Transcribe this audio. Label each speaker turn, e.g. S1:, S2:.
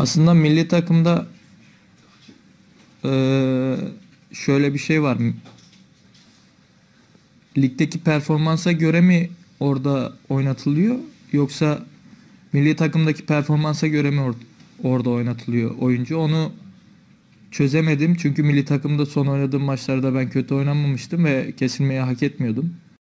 S1: Aslında milli takımda eee, şöyle bir şey var. Ligdeki performansa göre mi orada oynatılıyor, yoksa milli takımdaki performansa göre mi orada oynatılıyor oyuncu? Onu çözemedim. Çünkü milli takımda son oynadığım maçlarda ben kötü oynamamıştım ve kesilmeyi hak etmiyordum.